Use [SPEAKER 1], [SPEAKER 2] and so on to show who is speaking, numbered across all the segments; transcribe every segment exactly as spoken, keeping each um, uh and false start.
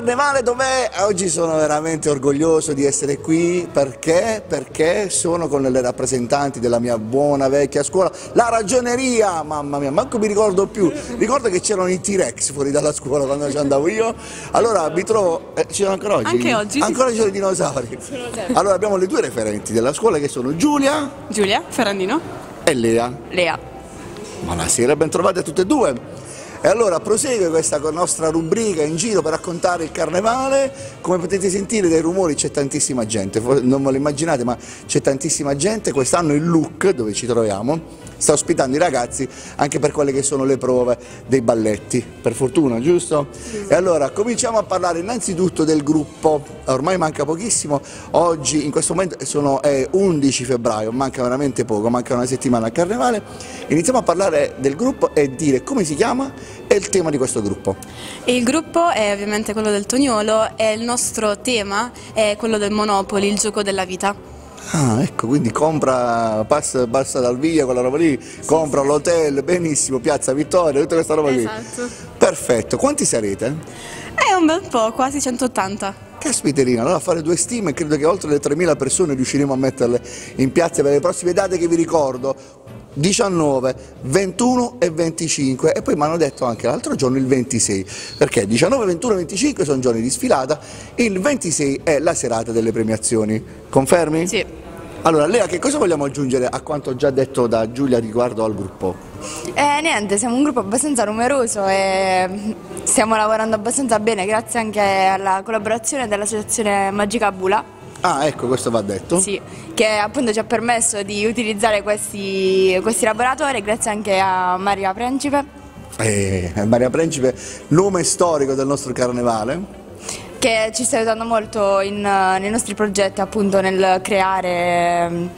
[SPEAKER 1] Carnevale dov'è? Oggi sono veramente orgoglioso di essere qui, perché? Perché sono con le rappresentanti della mia buona vecchia scuola, la ragioneria, mamma mia, manco mi ricordo più, ricordo che c'erano i T-Rex fuori dalla scuola quando ci andavo io, allora mi trovo, eh, ci sono ancora oggi?
[SPEAKER 2] Anche oggi,
[SPEAKER 1] ancora
[SPEAKER 2] sì,
[SPEAKER 1] ci sono i dinosauri. Allora abbiamo le due referenti della scuola che sono Giulia
[SPEAKER 2] Giulia, Ferrandino
[SPEAKER 1] e Lea.
[SPEAKER 2] Lea.
[SPEAKER 1] Buonasera, ben trovate a tutte e due. E allora prosegue questa nostra rubrica in giro per raccontare il carnevale. Come potete sentire dai rumori c'è tantissima gente, non ve lo immaginate, ma c'è tantissima gente. Quest'anno il Look, dove ci troviamo, sta ospitando i ragazzi anche per quelle che sono le prove dei balletti, per fortuna, giusto? Sì. E allora cominciamo a parlare innanzitutto del gruppo. Ormai manca pochissimo, oggi in questo momento sono è undici febbraio, manca veramente poco, manca una settimana al carnevale. Iniziamo a parlare del gruppo e dire come si chiama e il tema di questo gruppo.
[SPEAKER 2] Il gruppo è ovviamente quello del Toniolo e il nostro tema è quello del Monopoly, il gioco della vita.
[SPEAKER 1] Ah, ecco, quindi compra, passa, passa dal via quella roba lì, sì, compra sì, l'hotel, benissimo, Piazza Vittoria, tutta questa roba
[SPEAKER 2] esatto,
[SPEAKER 1] lì.
[SPEAKER 2] Esatto.
[SPEAKER 1] Perfetto, quanti sarete?
[SPEAKER 2] È un bel po', quasi centottanta.
[SPEAKER 1] Caspiterina, allora a fare due stime credo che oltre le tremila persone riusciremo a metterle in piazza per le prossime date che vi ricordo. diciannove, ventuno e venticinque, e poi mi hanno detto anche l'altro giorno il ventisei, perché diciannove, ventuno e venticinque sono giorni di sfilata, il ventisei è la serata delle premiazioni, confermi?
[SPEAKER 2] Sì.
[SPEAKER 1] Allora Lea, che cosa vogliamo aggiungere a quanto già detto da Giulia riguardo al gruppo?
[SPEAKER 3] Eh, niente, siamo un gruppo abbastanza numeroso e stiamo lavorando abbastanza bene grazie anche alla collaborazione dell'associazione Magica Bula.
[SPEAKER 1] Ah, ecco, questo va detto.
[SPEAKER 3] Sì, che appunto ci ha permesso di utilizzare questi, questi laboratori, grazie anche a Maria Principe.
[SPEAKER 1] Eh, Maria Principe, nome storico del nostro carnevale.
[SPEAKER 3] Che ci sta aiutando molto in, nei nostri progetti, appunto nel creare...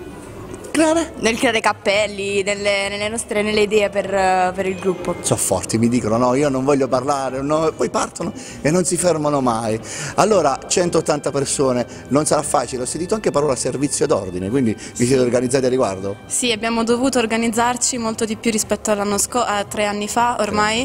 [SPEAKER 1] Creare?
[SPEAKER 3] Nel creare cappelli, nelle, nelle nostre nelle idee per, per il gruppo.
[SPEAKER 1] Sono forti, mi dicono no, io non voglio parlare, no, poi partono e non si fermano mai. Allora, centottanta persone, non sarà facile, ho sentito anche parola servizio ed ordine, quindi vi siete organizzati a riguardo?
[SPEAKER 2] Sì, abbiamo dovuto organizzarci molto di più rispetto all'anno scorso, a tre anni fa ormai,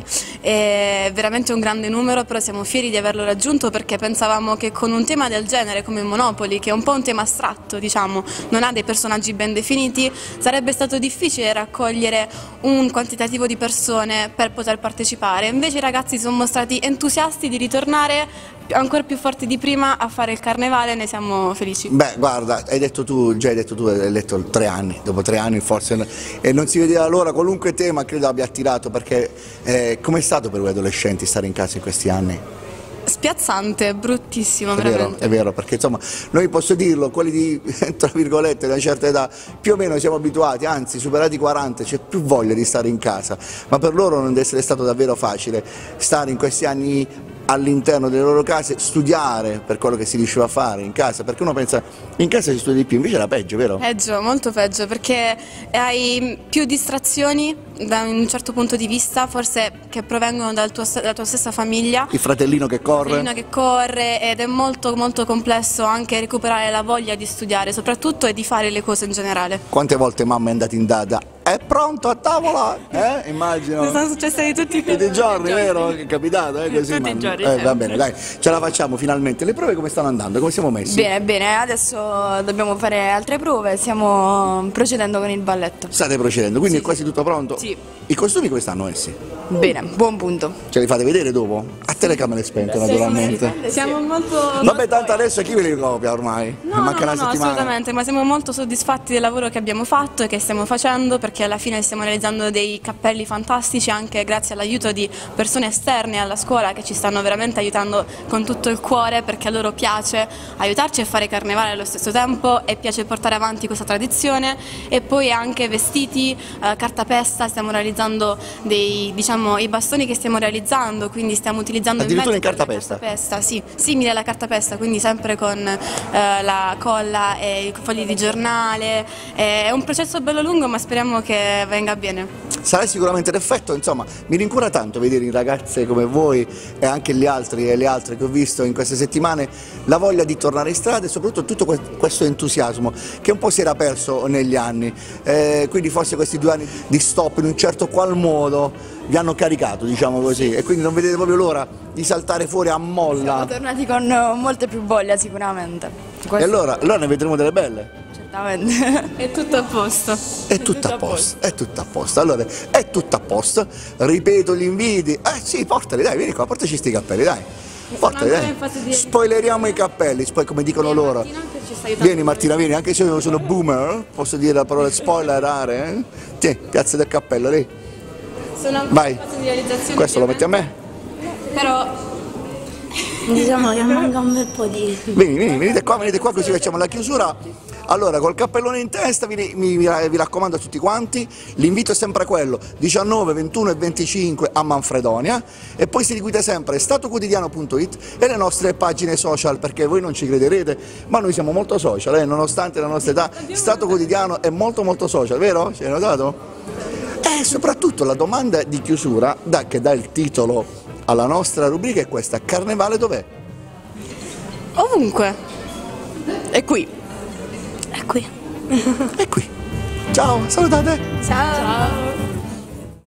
[SPEAKER 2] è veramente un grande numero, però siamo fieri di averlo raggiunto perché pensavamo che con un tema del genere come Monopoly, che è un po' un tema astratto, diciamo, non ha dei personaggi ben definiti, sarebbe stato difficile raccogliere un quantitativo di persone per poter partecipare, invece i ragazzi sono mostrati entusiasti di ritornare ancora più forti di prima a fare il carnevale, ne siamo felici.
[SPEAKER 1] Beh, guarda, hai detto tu, già hai detto tu, hai detto tre anni, dopo tre anni forse, e non si vedeva l'ora, qualunque tema credo abbia attirato, perché eh, com'è stato per voi adolescenti stare in casa in questi anni?
[SPEAKER 2] Spiazzante, bruttissimo,
[SPEAKER 1] è
[SPEAKER 2] veramente.
[SPEAKER 1] Vero, è vero, perché insomma noi posso dirlo, quelli di tra virgolette di una certa età più o meno siamo abituati, anzi superati i quaranta c'è più voglia di stare in casa, ma per loro non deve essere stato davvero facile stare in questi anni all'interno delle loro case, studiare per quello che si riusciva a fare in casa, perché uno pensa in casa si studia di più, invece era peggio, vero?
[SPEAKER 2] Peggio, molto peggio, perché hai più distrazioni da un certo punto di vista, forse che provengono dal tuo, dalla tua stessa famiglia.
[SPEAKER 1] Il fratellino che corre.
[SPEAKER 2] Il fratellino che corre, ed è molto molto complesso anche recuperare la voglia di studiare, soprattutto, e di fare le cose in generale.
[SPEAKER 1] Quante volte mamma è andata in data? È pronto a tavola? Eh? Immagino.
[SPEAKER 2] Sono successe di tutti,
[SPEAKER 1] tutti i giorni, vero? È capitato, eh? Così,
[SPEAKER 2] tutti i giorni.
[SPEAKER 1] Eh, va bene, dai, ce la facciamo finalmente. Le prove come stanno andando? Come siamo messi?
[SPEAKER 3] Bene, bene, adesso dobbiamo fare altre prove, stiamo procedendo con il balletto.
[SPEAKER 1] State procedendo, quindi
[SPEAKER 3] sì,
[SPEAKER 1] è quasi tutto pronto?
[SPEAKER 3] Sì.
[SPEAKER 1] I costumi come stanno messi?
[SPEAKER 3] Bene, buon punto.
[SPEAKER 1] Ce li fate vedere dopo? A telecamere spente, naturalmente.
[SPEAKER 2] Siamo molto...
[SPEAKER 1] Vabbè, tanto adesso chi ve li copia ormai?
[SPEAKER 2] No,
[SPEAKER 1] Manca
[SPEAKER 2] no,
[SPEAKER 1] una
[SPEAKER 2] no,
[SPEAKER 1] settimana.
[SPEAKER 2] assolutamente, ma siamo molto soddisfatti del lavoro che abbiamo fatto e che stiamo facendo, perché alla fine stiamo realizzando dei cappelli fantastici anche grazie all'aiuto di persone esterne alla scuola che ci stanno veramente aiutando con tutto il cuore, perché a loro piace aiutarci a fare carnevale allo stesso tempo e piace portare avanti questa tradizione. E poi anche vestiti, eh, cartapesta, stiamo realizzando dei, diciamo, i bastoni che stiamo realizzando, quindi stiamo utilizzando il metodo
[SPEAKER 1] in cartapesta?
[SPEAKER 2] cartapesta, sì, simile alla cartapesta, quindi sempre con eh, la colla e i fogli di giornale. È un processo bello lungo, ma speriamo che venga bene.
[SPEAKER 1] Sarà sicuramente l'effetto, insomma, mi rincuora tanto vedere in ragazze come voi e anche gli altri e le altre che ho visto in queste settimane la voglia di tornare in strada e soprattutto tutto questo entusiasmo che un po' si era perso negli anni, eh, quindi forse questi due anni di stop in un certo qual modo vi hanno caricato, diciamo così, e quindi non vedete proprio l'ora di saltare fuori a molla.
[SPEAKER 3] Siamo tornati con molte più voglia sicuramente.
[SPEAKER 1] E allora, allora ne vedremo delle belle.
[SPEAKER 3] Certamente.
[SPEAKER 2] È tutto a posto.
[SPEAKER 1] È tutto a posto, è tutto a posto. Allora, è tutto a posto. Ripeto gli inviti. Eh sì, portali, dai, vieni qua, portaci sti cappelli, dai. Portali,
[SPEAKER 2] ancora
[SPEAKER 1] dai.
[SPEAKER 2] in fase di-
[SPEAKER 1] Spoileriamo i cappelli, poi come dicono loro.
[SPEAKER 2] Martina che ci sta aiutando.
[SPEAKER 1] Vieni Martina, vieni, anche se io sono boomer, posso dire la parola spoilerare, eh? Tieni, piazza del cappello lì.
[SPEAKER 2] Sono ancora
[SPEAKER 1] Vai.
[SPEAKER 2] in fase di realizzazione.
[SPEAKER 1] Questo lo metti a me?
[SPEAKER 2] Però
[SPEAKER 4] Diciamo che manca un bel po' di...
[SPEAKER 1] Vieni, vieni, venite qua, venite qua così facciamo la chiusura. Allora, col cappellone in testa vi, mi- vi raccomando a tutti quanti, l'invito è sempre quello, diciannove, ventuno e venticinque a Manfredonia, e poi seguite sempre statoquotidiano punto it e le nostre pagine social, perché voi non ci crederete, ma noi siamo molto social, eh, nonostante la nostra età. Stato Quotidiano è molto molto social, vero? Ci hai notato? E soprattutto la domanda di chiusura da, che dà il titolo alla nostra rubrica è questa: Carnevale dov'è?
[SPEAKER 2] ovunque.
[SPEAKER 3] È qui.
[SPEAKER 4] È qui.
[SPEAKER 1] È qui. Ciao, salutate!
[SPEAKER 2] Ciao.